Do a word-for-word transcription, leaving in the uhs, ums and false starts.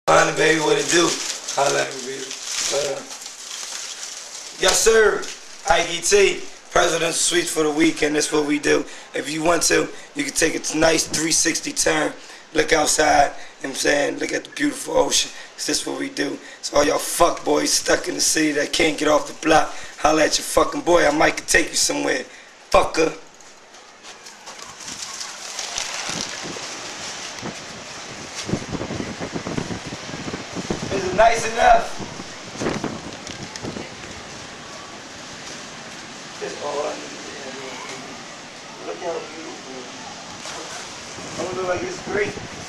Honey, baby, what it do? Holla at me, baby. Uh, yes, sir. Ike T. Presidential Suites for the weekend. That's what we do. If you want to, you can take a nice three sixty turn. Look outside. You know what I'm saying? Look at the beautiful ocean. It's just what we do. So all y'all fuck boys stuck in the city that can't get off the block, holla at your fucking boy. I might could take you somewhere. Fucker. Is it nice enough? That's all I need. Look how beautiful. I don't look like it's great.